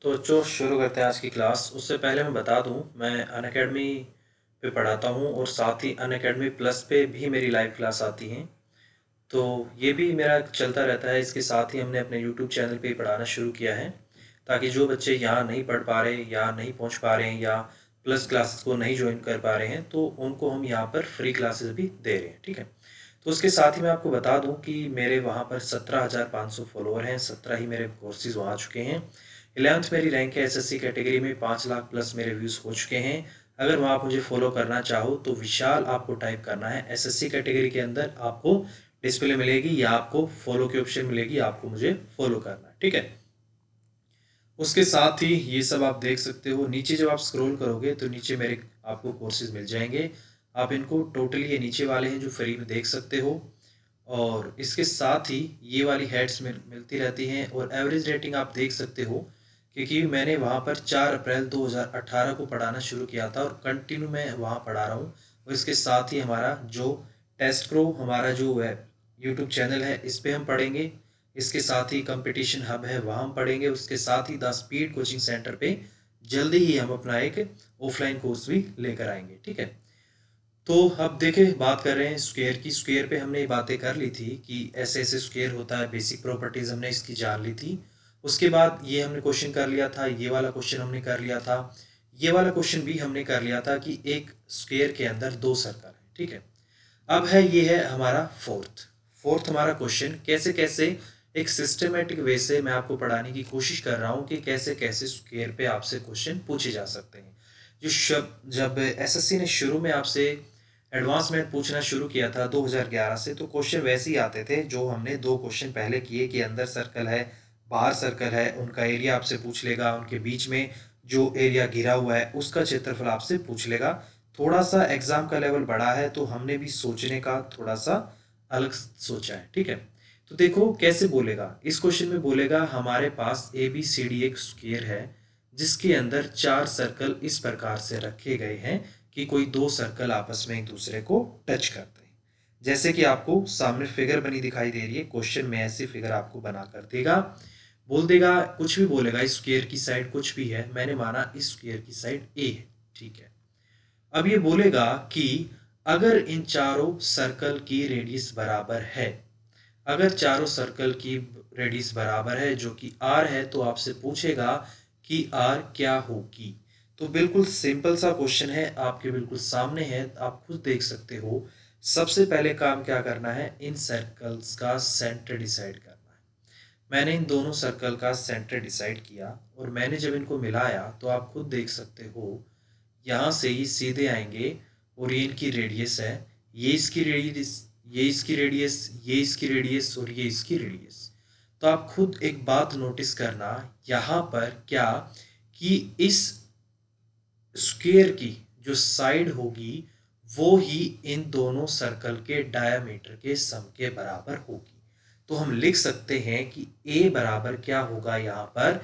तो जो शुरू करते हैं आज की क्लास। उससे पहले मैं बता दूं, मैं अनअकैडमी पे पढ़ाता हूं और साथ ही अनअकैडमी प्लस पे भी मेरी लाइव क्लास आती हैं। तो ये भी मेरा चलता रहता है। इसके साथ ही हमने अपने यूट्यूब चैनल पे पढ़ाना शुरू किया है, ताकि जो बच्चे यहाँ नहीं पढ़ पा रहे या नहीं पहुँच पा रहे हैं या प्लस क्लासेस को नहीं ज्वाइन कर पा रहे हैं, तो उनको हम यहाँ पर फ्री क्लासेस भी दे रहे हैं। ठीक है। तो उसके साथ ही मैं आपको बता दूं कि मेरे वहाँ पर 17,500 फॉलोअर हैं। 17 ही मेरे कोर्सेज वहाँ आ चुके हैं। 11th मेरी रैंक है एसएससी कैटेगरी में। 5 लाख प्लस मेरे व्यूज़ हो चुके हैं। अगर वहाँ आप मुझे फॉलो करना चाहो तो विशाल आपको टाइप करना है। एसएससी कैटेगरी के अंदर आपको डिस्प्ले मिलेगी या आपको फॉलो की ऑप्शन मिलेगी, आपको मुझे फॉलो करना है। ठीक है। उसके साथ ही ये सब आप देख सकते हो। नीचे जब आप स्क्रॉल करोगे तो नीचे मेरे आपको कोर्सेज मिल जाएंगे। आप इनको टोटली, ये नीचे वाले हैं जो फ्री में देख सकते हो। और इसके साथ ही ये वाली हेड्स मिलती रहती हैं और एवरेज रेटिंग आप देख सकते हो, क्योंकि मैंने वहाँ पर 4 अप्रैल 2018 को पढ़ाना शुरू किया था और कंटिन्यू मैं वहाँ पढ़ा रहा हूँ। और इसके साथ ही हमारा जो टेस्ट प्रो हमारा जो है यूट्यूब चैनल है, इस पे हम पढ़ेंगे। इसके साथ ही कंपटीशन हब है, वहाँ हम पढ़ेंगे। उसके साथ ही द स्पीड कोचिंग सेंटर पे जल्दी ही हम अपना एक ऑफलाइन कोर्स भी लेकर आएंगे। ठीक है। तो अब देखें, बात कर रहे हैं स्क्वायर की। स्क्वायर पे हमने ये बातें कर ली थी कि ऐसे ऐसे स्क्वायर होता है, बेसिक प्रॉपर्टीज हमने इसकी जान ली थी। उसके बाद ये हमने क्वेश्चन कर लिया था, ये वाला क्वेश्चन हमने कर लिया था, ये वाला क्वेश्चन भी हमने कर लिया था कि एक स्क्वायर के अंदर 2 सर्कल है। ठीक है। अब है, ये है हमारा फोर्थ हमारा क्वेश्चन। कैसे कैसे एक सिस्टमेटिक वे से मैं आपको पढ़ाने की कोशिश कर रहा हूँ कि कैसे कैसे स्क्वायर पे आपसे क्वेश्चन पूछे जा सकते हैं। जब एसएससी ने शुरू में आपसे एडवांसमेंट पूछना शुरू किया था 2011 से, तो क्वेश्चन वैसे ही आते थे जो हमने 2 क्वेश्चन पहले किए कि अंदर सर्कल है, बाहर सर्कल है, उनका एरिया आपसे पूछ लेगा, उनके बीच में जो एरिया घिरा हुआ है उसका क्षेत्रफल आपसे पूछ लेगा। थोड़ा सा एग्जाम का लेवल बढ़ा है तो हमने भी सोचने का थोड़ा सा अलग सोचा है। ठीक है। तो देखो कैसे बोलेगा। इस क्वेश्चन में बोलेगा हमारे पास ए बी सी डी एक स्क्वायर है जिसके अंदर 4 सर्कल इस प्रकार से रखे गए हैं कि कोई 2 सर्कल आपस में एक दूसरे को टच करते हैं। जैसे कि आपको सामने फिगर बनी दिखाई दे रही है, क्वेश्चन में ऐसी फिगर आपको बना कर देगा। बोल देगा, कुछ भी बोलेगा, इस स्क्वायर की साइड कुछ भी है, मैंने माना इस स्क्वायर की साइड ए है। ठीक है। अब ये बोलेगा कि अगर इन चारों सर्कल की रेडियस बराबर है, अगर चारों सर्कल की रेडियस बराबर है जो कि आर है, तो आपसे पूछेगा कि आर क्या होगी। तो बिल्कुल सिंपल सा क्वेश्चन है, आपके बिल्कुल सामने है, आप खुद देख सकते हो। सबसे पहले काम क्या करना है, इन सर्कल्स का सेंटर डिसाइड करना है। मैंने इन दोनों सर्कल का सेंटर डिसाइड किया और मैंने जब इनको मिलाया तो आप खुद देख सकते हो, यहाँ से ही सीधे आएंगे और ये इनकी रेडियस है, ये इसकी रेडियस, ये इसकी रेडियस, ये इसकी रेडियस और ये इसकी रेडियस। तो आप खुद एक बात नोटिस करना यहाँ पर क्या, कि इस स्क्वायर की जो साइड होगी वो ही इन दोनों सर्कल के डायमीटर के सम के बराबर होगी। तो हम लिख सकते हैं कि a बराबर क्या होगा यहाँ पर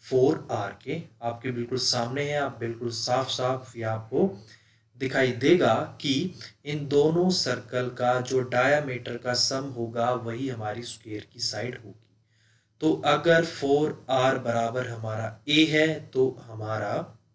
4r के। आपके बिल्कुल सामने है, आप बिल्कुल साफ साफ ये आपको दिखाई देगा कि इन दोनों सर्कल का जो डायमीटर का सम होगा वही हमारी स्क्वायर की साइड होगी। तो अगर 4r बराबर हमारा a है तो हमारा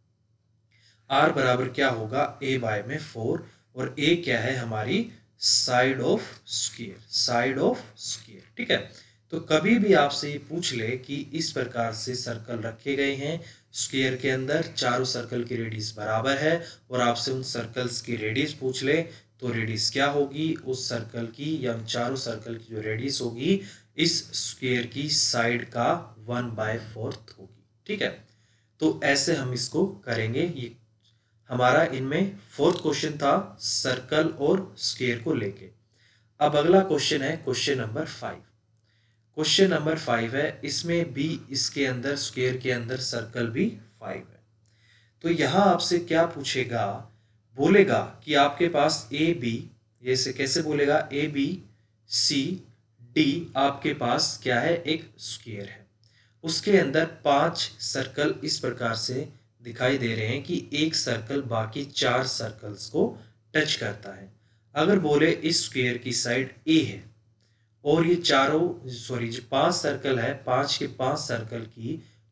r बराबर क्या होगा, a बाय में 4, और a क्या है, हमारी side of square, side of square. ठीक है। तो कभी भी आपसे ये पूछ ले कि इस प्रकार से सर्कल रखे गए हैं स्क्वायर के अंदर, चारों सर्कल की रेडियस बराबर है, और आपसे उन सर्कल्स की रेडियस पूछ ले, तो रेडियस क्या होगी उस सर्कल की, या उन चारों सर्कल की जो रेडियस होगी इस स्क्वायर की साइड का 1/4 होगी। ठीक है। तो ऐसे हम इसको करेंगे। ये हमारा इनमें फोर्थ क्वेश्चन था सर्कल और स्क्वायर को लेके। अब अगला क्वेश्चन है क्वेश्चन नंबर 5। क्वेश्चन नंबर 5 है, इसमें भी इसके अंदर स्क्वायर के अंदर सर्कल भी 5 है। तो यहां आपसे क्या पूछेगा, बोलेगा कि आपके पास ए बी, ये से कैसे बोलेगा, ए बी सी डी आपके पास क्या है, एक स्क्वायर है। उसके अंदर 5 सर्कल इस प्रकार से दिखाई दे रहे हैं कि एक सर्कल बाकी 4 सर्कल्स को टच करता है। अगर बोले इस स्क्वायर की साइड ए है और ये चारों, सॉरी, जो 5 सर्कल है, 5 के 5 सर्कल की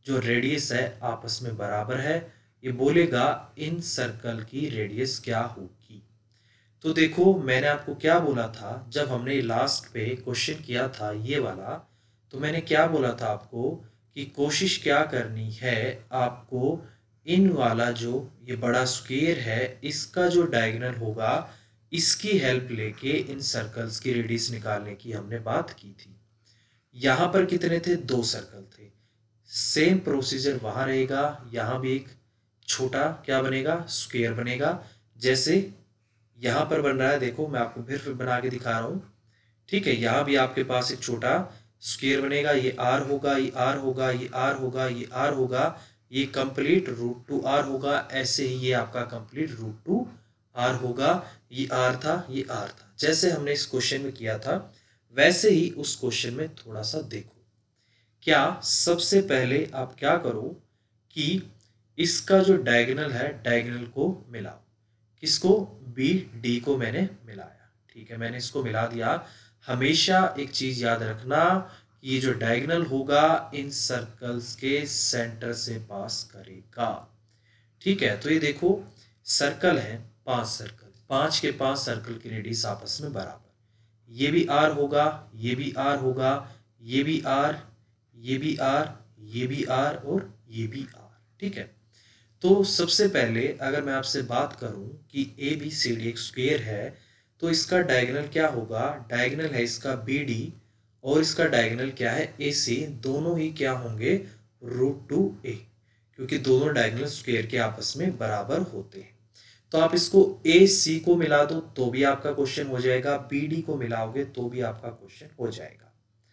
जो रेडियस है आपस में बराबर है। ये बोलेगा इन सर्कल की रेडियस क्या होगी। तो देखो मैंने आपको क्या बोला था जब हमने लास्ट पे क्वेश्चन किया था ये वाला, तो मैंने क्या बोला था आपको कि कोशिश क्या करनी है आपको, इन वाला जो ये बड़ा स्क्वायर है इसका जो डायगोनल होगा इसकी हेल्प लेके इन सर्कल्स की रेडियस निकालने की हमने बात की थी। यहाँ पर कितने थे, 2 सर्कल थे। सेम प्रोसीजर वहां रहेगा, यहाँ भी एक छोटा क्या बनेगा, स्क्वायर बनेगा। जैसे यहाँ पर बन रहा है, देखो मैं आपको फिर बना के दिखा रहा हूँ। ठीक है, यहाँ भी आपके पास एक छोटा स्क्वायर बनेगा, ये आर होगा, ये आर होगा, ये आर होगा, ये आर होगा, ये कंप्लीट रूट टू आर होगा। ऐसे ही ये आपका कंप्लीट रूट टू आर होगा। ये आर था, ये आर था, जैसे हमने इस क्वेश्चन में किया था वैसे ही उस क्वेश्चन में थोड़ा सा देखो। क्या सबसे पहले आप क्या करो कि इसका जो डायगोनल है डायगोनल को मिलाओ। किसको, बी डी को मैंने मिलाया। ठीक है, मैंने इसको मिला दिया। हमेशा एक चीज याद रखना कि ये जो डायगोनल होगा इन सर्कल्स के सेंटर से पास करेगा। ठीक है, तो ये देखो सर्कल है 5 सर्कल, 5 के 5 सर्कल की रेडियस आपस में बराबर। ये भी आर होगा, ये भी आर होगा, ये भी आर, ये भी आर, ये भी आर और ये भी आर। ठीक है, तो सबसे पहले अगर मैं आपसे बात करूं कि ए बी सी डी एक स्क्वायर है तो इसका डायगोनल क्या होगा, डायगोनल है इसका बी डी और इसका डायगोनल क्या है ए सी, दोनों ही क्या होंगे रूट टू ए, क्योंकि दोनों डायगोनल स्क्वायर के आपस में बराबर होते हैं। तो आप इसको ए सी को मिला दो तो भी आपका क्वेश्चन हो जाएगा, बी डी को मिलाओगे तो भी आपका क्वेश्चन हो जाएगा।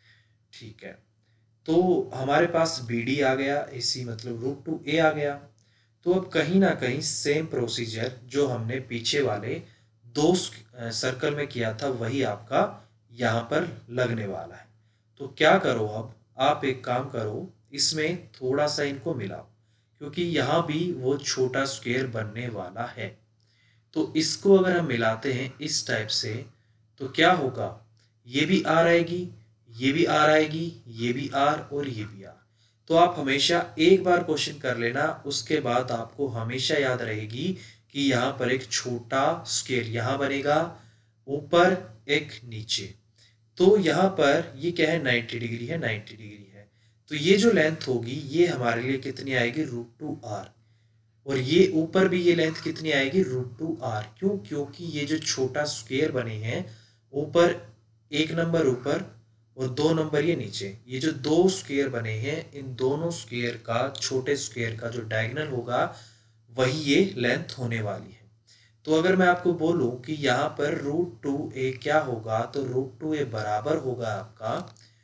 ठीक है, तो हमारे पास बी डी आ गया, ए सी मतलब रूट टू ए आ गया। तो अब कहीं ना कहीं सेम प्रोसीजर जो हमने पीछे वाले 2 सर्कल में किया था वही आपका यहाँ पर लगने वाला है। तो क्या करो, अब आप एक काम करो, इसमें थोड़ा सा इनको मिलाओ क्योंकि यहाँ भी वो छोटा स्क्वायर बनने वाला है। तो इसको अगर हम मिलाते हैं इस टाइप से तो क्या होगा, ये भी आर आएगी, ये भी आर आएगी, ये भी आर और ये भी आर। तो आप हमेशा एक बार क्वेश्चन कर लेना, उसके बाद आपको हमेशा याद रहेगी कि यहाँ पर एक छोटा स्क्वायर यहाँ बनेगा, ऊपर एक नीचे। तो यहाँ पर ये क्या है, 90 डिग्री है, 90 डिग्री है। तो ये जो लेंथ होगी ये हमारे लिए कितनी आएगी, रूट टू आर। और ये ऊपर भी ये लेंथ कितनी आएगी, रूट टू आर। क्यों, क्योंकि ये जो छोटा स्क्वायर बने हैं, ऊपर 1 नंबर ऊपर और 2 नंबर ये नीचे, ये जो 2 स्क्वायर बने हैं इन दोनों स्क्वायर का, छोटे स्क्वायर का जो डायगोनल होगा वही ये लेंथ होने वाली है। तो अगर मैं आपको बोलूं कि यहाँ पर रूट टू ए क्या होगा, तो रूट टू ए बराबर होगा आपका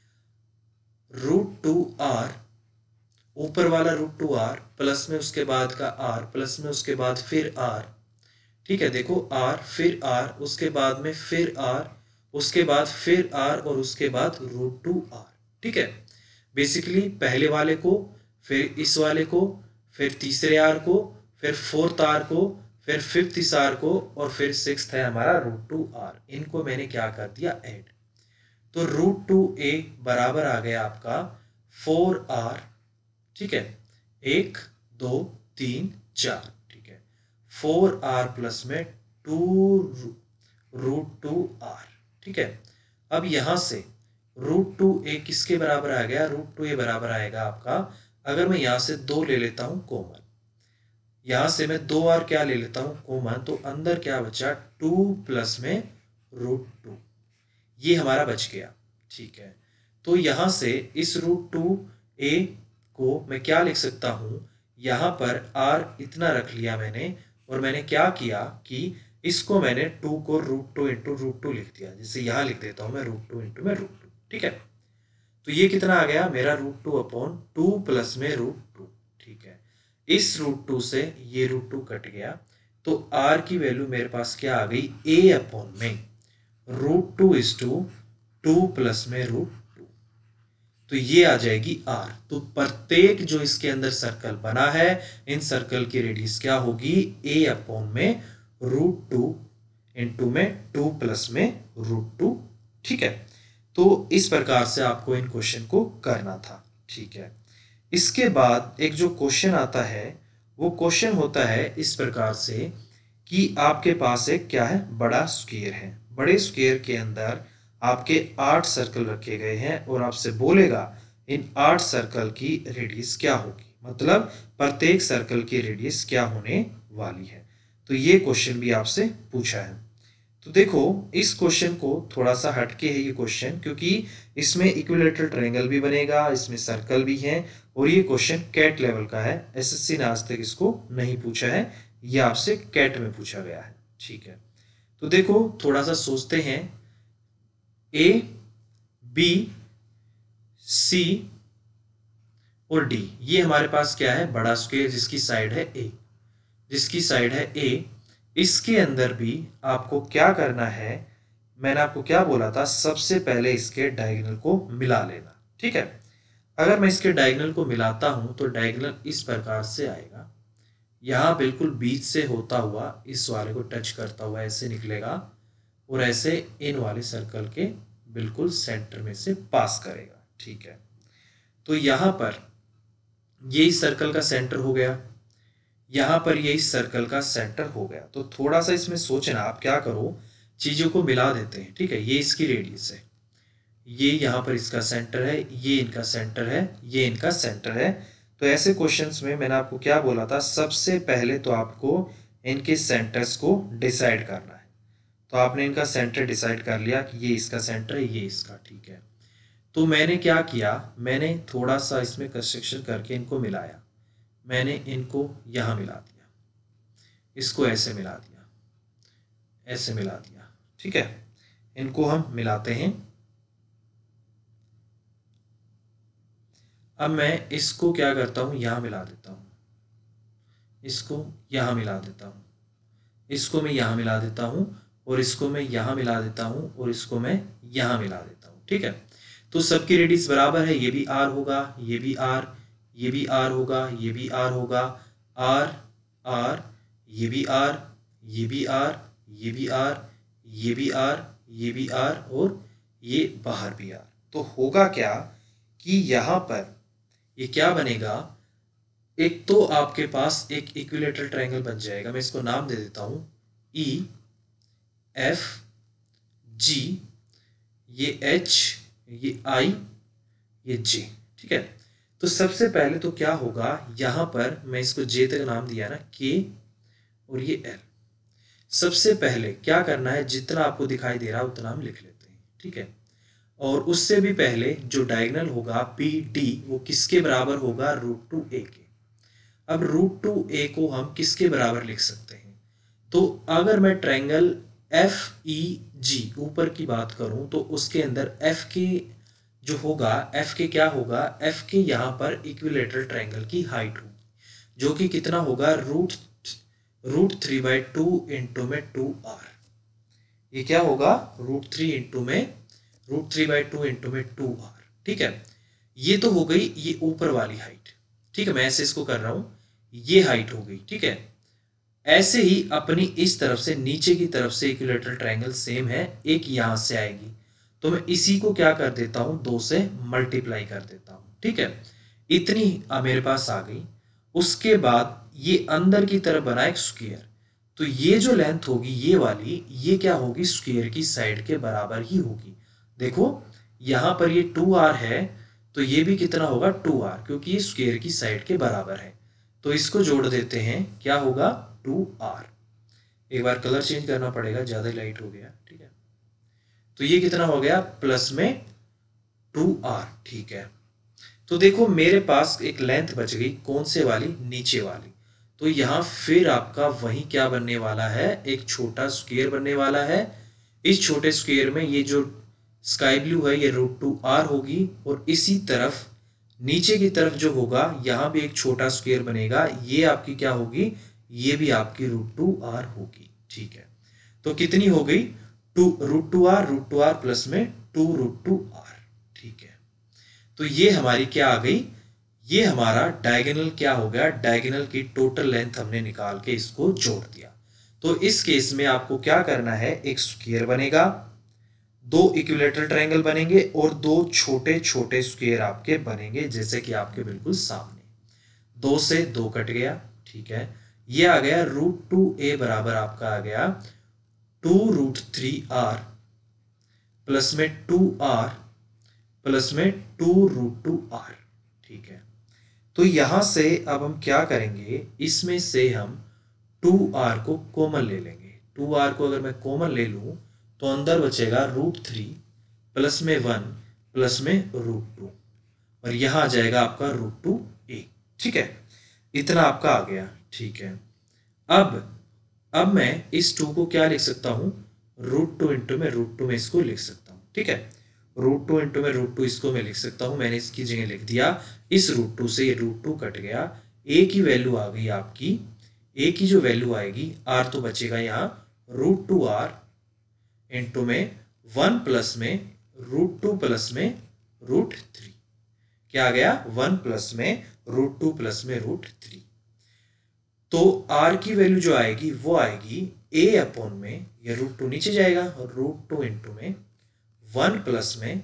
रूट टू आर, ऊपर वाला रूट टू आर प्लस में उसके बाद का आर प्लस में उसके बाद फिर आर। ठीक है, देखो आर फिर आर उसके बाद में फिर आर उसके बाद फिर आर और उसके बाद रूट टू आर। ठीक है, बेसिकली पहले वाले को, फिर इस वाले को, फिर तीसरे आर को, फिर फोर्थ आर को, फिर फिफ्थ इस आर को और फिर सिक्स्थ है हमारा रूट टू आर। इनको मैंने क्या कर दिया, ऐड। तो रूट टू ए बराबर आ गया आपका 4r। ठीक है, 1 2 3 4। ठीक है, 4r प्लस में 2 रूट टू आर। ठीक है, अब यहां से रूट टू ए किसके बराबर आ गया, रूट टू ए बराबर आएगा आपका, अगर मैं यहां से 2 ले लेता हूं कॉमन, यहां से मैं 2r क्या ले लेता हूं कॉमन, तो अंदर क्या बचा, 2 प्लस में रूट टू, ये हमारा बच गया। ठीक है, तो यहां से इस रूट टू ए को मैं क्या लिख सकता हूं, यहां पर r इतना रख लिया मैंने और मैंने क्या किया कि इसको मैंने 2 को root two into root two लिख दिया। जैसे यहां लिख देता हूं मैं रूट टू इंटू में रूट टू। ठीक है, तो ये कितना आ गया मेरा, रूट टू अपॉन 2 प्लस में रूट टू। ठीक है, इस रूट टू से ये रूट टू कट गया तो r की वैल्यू मेरे पास क्या आ गई, a अपॉन में root two is two 2 plus में रूट टू, तो ये आ जाएगी r। तो प्रत्येक जो इसके अंदर सर्कल बना है इन सर्कल की रेडियस क्या होगी, a अपॉन में रूट टू इंटू में 2 प्लस में रूट टू। ठीक है, तो इस प्रकार से आपको इन क्वेश्चन को करना था। ठीक है, इसके बाद एक जो क्वेश्चन आता है वो क्वेश्चन होता है इस प्रकार से कि आपके पास एक क्या है, बड़ा स्क्वायर है। बड़े स्क्वायर के अंदर आपके 8 सर्कल रखे गए हैं और आपसे बोलेगा इन 8 सर्कल की रेडियस क्या होगी, मतलब प्रत्येक सर्कल की रेडियस क्या होने वाली है। तो ये क्वेश्चन भी आपसे पूछा है। तो देखो इस क्वेश्चन को थोड़ा सा हटके है ये क्वेश्चन, क्योंकि इसमें इक्विलेटरल ट्रायंगल भी बनेगा, इसमें सर्कल भी है और ये क्वेश्चन कैट लेवल का है। एसएससी ने आज तक इसको नहीं पूछा है, ये आपसे कैट में पूछा गया है। ठीक है, तो देखो थोड़ा सा सोचते हैं। ए, बी, सी और डी, ये हमारे पास क्या है, बड़ा स्क्वायर जिसकी साइड है ए, जिसकी साइड है ए। इसके अंदर भी आपको क्या करना है, मैंने आपको क्या बोला था, सबसे पहले इसके डायगोनल को मिला लेना। ठीक है, अगर मैं इसके डायगोनल को मिलाता हूं तो डायगोनल इस प्रकार से आएगा, यहां बिल्कुल बीच से होता हुआ इस वाले को टच करता हुआ ऐसे निकलेगा और ऐसे इन वाले सर्कल के बिल्कुल सेंटर में से पास करेगा। ठीक है, तो यहां पर ये इस सर्कल का सेंटर हो गया, यहां पर ये इस सर्कल का सेंटर हो गया। तो थोड़ा सा इसमें सोचना, आप क्या करो, चीजों को मिला देते हैं। ठीक है, ये इसकी रेडियस है, ये यहाँ पर इसका सेंटर है, ये इनका सेंटर है, ये इनका सेंटर है। तो ऐसे क्वेश्चंस में मैंने आपको क्या बोला था, सबसे पहले तो आपको इनके सेंटर्स को डिसाइड करना है। तो आपने इनका सेंटर डिसाइड कर लिया कि ये इसका सेंटर है, ये इसका। ठीक है, तो मैंने क्या किया, मैंने थोड़ा सा इसमें कंस्ट्रक्शन करके इनको मिलाया। मैंने इनको यहाँ मिला दिया, इसको ऐसे मिला दिया, ऐसे मिला दिया। ठीक है, इनको हम मिलाते हैं। अब मैं इसको क्या करता हूं, यहां मिला देता हूं, इसको यहां मिला देता हूं, इसको मैं यहां मिला देता हूं और इसको मैं यहां मिला देता हूं और इसको मैं यहां मिला देता हूं। ठीक है, तो सबकी रेडियस बराबर है, ये भी आर होगा, ये भी आर, ये भी आर होगा, ये भी आर होगा, आर आर, ये भी आर, ये भी आर, ये भी आर, ये भी आर, ये भी आर और ये बाहर भी आर। तो होगा क्या कि यहां पर ये क्या बनेगा, एक तो आपके पास एक इक्विलेटरल ट्रायंगल बन जाएगा। मैं इसको नाम दे देता हूं ई एफ जी, ये एच, ये आई, ये जे। ठीक है, तो सबसे पहले तो क्या होगा, यहां पर मैं इसको जे तक नाम दिया ना, के और ये एल। सबसे पहले क्या करना है, जितना आपको दिखाई दे रहा है उतना हम लिख लेते हैं। ठीक है, और उससे भी पहले जो डायगोनल होगा पी डी, वो किसके बराबर होगा, √2a के। अब √2a को हम किसके बराबर लिख सकते हैं, तो अगर मैं ट्रायंगल एफ ई जी ऊपर की बात करूं तो उसके अंदर एफ के जो होगा, एफ के क्या होगा, एफ के यहां पर इक्विलेटरल ट्रायंगल की हाइट होगी, जो कि कितना होगा, √3/2 इंटू में 2r। ये क्या होगा, √3/2 इंटू में 2r। ठीक है, ये तो हो गई ये ऊपर वाली हाइट। ठीक है, मैं ऐसे इसको कर रहा हूं, ये हाइट हो गई। ठीक है, ऐसे ही अपनी इस तरफ से नीचे की तरफ से इक्विलेटरल ट्रायंगल सेम है, एक यहां से आएगी, तो मैं इसी को क्या कर देता हूं, 2 से मल्टीप्लाई कर देता हूं। ठीक है, इतनी मेरे पास आ गई। उसके बाद ये अंदर की तरफ बना एक स्क्वायर, तो ये जो लेंथ होगी ये वाली, ये क्या होगी, स्क्वायर की साइड के बराबर ही होगी। देखो यहां पर ये 2r है, तो ये भी कितना होगा, 2r, क्योंकि ये स्क्वायर की साइड के बराबर है। तो इसको जोड़ देते हैं, क्या होगा, 2r। एक बार कलर चेंज करना पड़ेगा, ज्यादा लाइट हो गया। ठीक है, तो ये कितना हो गया, प्लस में 2r। ठीक है, तो देखो मेरे पास एक लेंथ बच गई, कौन से वाली, नीचे वाली। तो यहां फिर आपका वही क्या बनने वाला है, एक छोटा स्क्वायर बनने वाला है। इस छोटे स्क्वायर में ये जो स्काई ब्लू है ये √2r होगी, और इसी तरफ नीचे की तरफ जो होगा यहां भी एक छोटा स्क्वायर बनेगा, ये आपकी क्या होगी, ये भी आपकी √2r होगी। ठीक है, तो कितनी हो गई, √2r प्लस में 2√2r। ठीक है, तो ये हमारी क्या आ गई, ये हमारा डायगोनल क्या हो गया, डायगोनल की टोटल लेंथ हमने निकाल के इसको जोड़ दिया। तो इस केस में आपको क्या करना है, एक स्क्वायर बनेगा, दो इक्विलेटरल ट्रायंगल बनेंगे और दो छोटे छोटे स्क्वायर आपके बनेंगे, जैसे कि आपके बिल्कुल सामने। 2 से 2 कट गया, ठीक है। ये आ गया √2a बराबर आपका आ गया 2√3r प्लस में 2r प्लस में 2√2r, ठीक है। तो यहां से अब हम क्या करेंगे, इसमें से हम 2r को कॉमन ले लेंगे। 2r को अगर मैं कॉमन ले लूं तो अंदर बचेगा √3 प्लस में 1 प्लस में √2 और यहां आ जाएगा आपका √2a, ठीक है। इतना आपका आ गया, ठीक है। अब मैं इस 2 को क्या लिख सकता हूं, √2 इंटू में √2 में इसको लिख सकता हूं, ठीक है। √2 इंटू में √2 इसको मैं लिख सकता हूं, मैंने इसकी जगह लिख दिया। इस √2 से ये √2 कट गया, a की वैल्यू आ गई आपकी, a की जो वैल्यू आएगी, r तो बचेगा यहाँ √2r इंटू में 1 प्लस में √2 प्लस में √3, क्या आ गया 1 प्लस में √2 प्लस में √3। तो r की वैल्यू जो आएगी वो आएगी a अपॉन में, ये √2 नीचे जाएगा, √2 इंटू में 1 प्लस में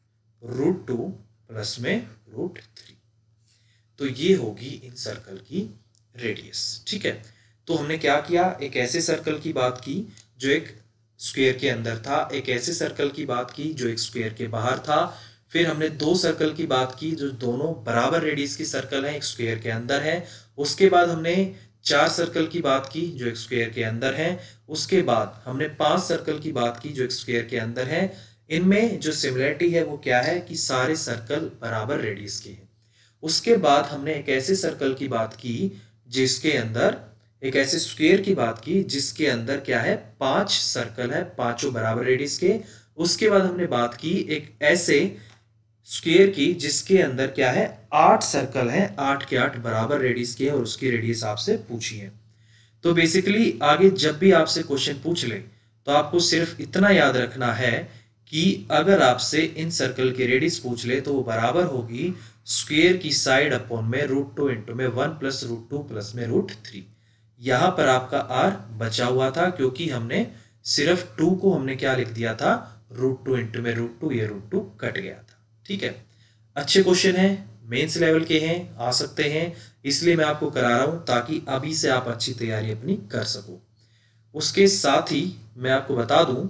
√2 प्लस में √3। तो ये होगी इन सर्कल की रेडियस, ठीक है। तो हमने क्या किया, एक ऐसे सर्कल की बात की जो एक स्क्वायर के अंदर था, एक ऐसे सर्कल की बात की जो एक स्क्वायर के बाहर था, फिर हमने दो सर्कल की बात की जो दोनों बराबर रेडियस की सर्कल है, एक स्क्वायर के अंदर है। उसके बाद हमने 4 सर्कल की बात की जो एक स्क्वायर के अंदर है। उसके बाद हमने 5 सर्कल की बात की जो एक स्क्वायर के अंदर है। इनमें जो सिमिलरिटी है वो क्या है कि सारे सर्कल बराबर रेडियस के हैं। उसके बाद हमने एक ऐसे सर्कल की बात की जिसके अंदर, एक ऐसे स्क्वायर की बात की जिसके अंदर क्या है 5 सर्कल है, पांचों बराबर रेडियस के। उसके बाद हमने बात की एक ऐसे स्क्वायर की जिसके अंदर क्या है 8 सर्कल है, 8 के 8 बराबर रेडियस के, और उसकी रेडियस आपसे पूछी है। तो बेसिकली आगे जब भी आपसे क्वेश्चन पूछ ले तो आपको सिर्फ इतना याद रखना है कि अगर आपसे इन सर्कल की रेडियस पूछ ले तो वो बराबर होगी स्क्वायर की साइड अपॉन में √2 इंटू में 1 प्लस √2 प्लस में √3। यहां पर आपका r बचा हुआ था क्योंकि हमने सिर्फ 2 को हमने क्या लिख दिया था, √2 इंटू में √2, ये √2 कट गया था, ठीक है। अच्छे क्वेश्चन है, मेंस लेवल के हैं, आ सकते हैं, इसलिए मैं आपको करा रहा हूं ताकि अभी से आप अच्छी तैयारी अपनी कर सको। उसके साथ ही मैं आपको बता दूं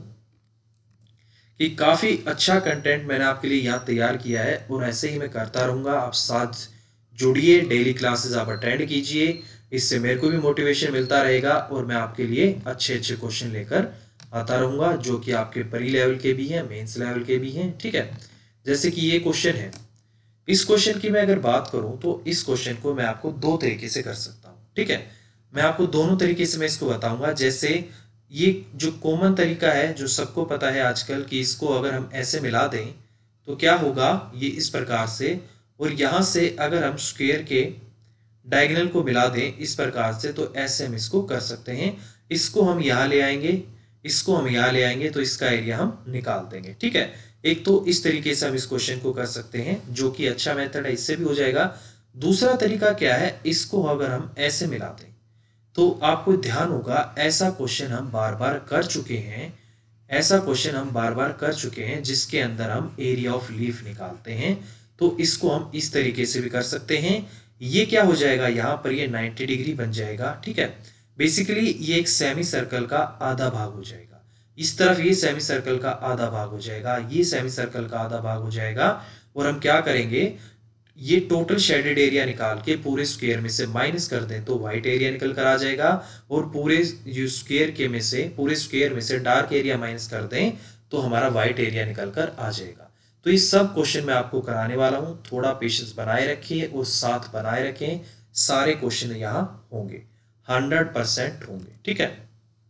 कि काफी अच्छा कंटेंट मैंने आपके लिए यहाँ तैयार किया है और ऐसे ही मैं करता रहूंगा। आप साथ जुड़िए, डेली क्लासेस आप अटेंड कीजिए, इससे मेरे को भी मोटिवेशन मिलता रहेगा और मैं आपके लिए अच्छे अच्छे क्वेश्चन लेकर आता रहूंगा जो कि आपके प्री लेवल के भी हैं, मेंस लेवल के भी हैं, ठीक है। जैसे कि ये क्वेश्चन है, इस क्वेश्चन की मैं अगर बात करूं तो इस क्वेश्चन को मैं आपको दो तरीके से कर सकता हूं, ठीक है। मैं आपको दोनों तरीके से मैं इसको बताऊंगा। जैसे ये जो कॉमन तरीका है जो सबको पता है आजकल कि इसको अगर हम ऐसे मिला दें तो क्या होगा, ये इस प्रकार से, और यहां से अगर हम स्क्वायर के डायगोनल को मिला दें इस प्रकार से तो ऐसे हम इसको कर सकते हैं। इसको हम यहां ले आएंगे, इसको हम यहां ले आएंगे तो इसका एरिया हम निकाल देंगे, ठीक है। एक तो इस तरीके से हम इस क्वेश्चन को कर सकते हैं जो कि अच्छा मेथड है, इससे भी हो जाएगा। दूसरा तरीका क्या है, इसको अगर हम ऐसे मिला दें तो आपको ध्यान होगा ऐसा क्वेश्चन हम बार बार कर चुके हैं, ऐसा क्वेश्चन हम बार बार कर चुके हैं जिसके अंदर हम एरिया ऑफ लीफ निकालते हैं। तो इसको हम इस तरीके से भी कर सकते हैं। ये क्या हो जाएगा, यहां पर ये 90 डिग्री बन जाएगा, ठीक है। बेसिकली ये एक सेमी सर्कल का आधा भाग हो जाएगा, इस तरफ ये सेमी सर्कल का आधा भाग हो जाएगा, ये सेमी सर्कल का आधा भाग हो जाएगा। और हम क्या करेंगे, ये टोटल शेडेड एरिया निकाल के पूरे स्क्वायर में से माइनस कर दें तो व्हाइट एरिया निकल कर आ जाएगा, और पूरे स्क्वायर के में से, पूरे स्क्वायर में से डार्क एरिया माइनस कर दें तो हमारा व्हाइट एरिया निकल कर आ जाएगा। तो ये सब क्वेश्चन मैं आपको कराने वाला हूं, थोड़ा पेशेंस बनाए रखिए और साथ बनाए रखें। सारे क्वेश्चन यहां होंगे, 100% होंगे, ठीक है।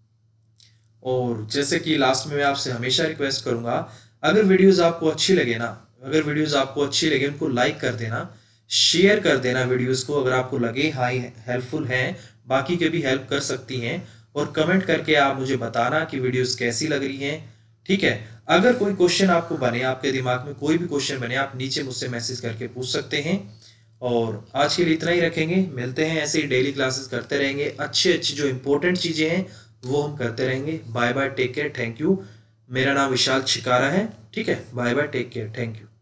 और जैसे कि लास्ट में मैं आपसे हमेशा रिक्वेस्ट करूंगा, अगर वीडियोस आपको अच्छी लगे ना, अगर वीडियोस आपको अच्छी लगे उनको लाइक कर देना, शेयर कर देना वीडियोस को अगर आपको लगे हाँ हेल्पफुल हैं, बाकी के भी हेल्प कर सकती हैं, और कमेंट करके आप मुझे बताना कि वीडियोस कैसी लग रही हैं, ठीक है। अगर कोई क्वेश्चन आपको बने, आपके दिमाग में कोई भी क्वेश्चन बने, आप नीचे मुझसे मैसेज करके पूछ सकते हैं। और आज के लिए इतना ही रखेंगे, मिलते हैं ऐसे ही डेली क्लासेस करते रहेंगे, अच्छी अच्छी जो इंपॉर्टेंट चीजें हैं वो हम करते रहेंगे। Bye bye, take care, thank you. मेरा नाम विशाल छिकारा है। ठीक है, bye bye, take care, thank you.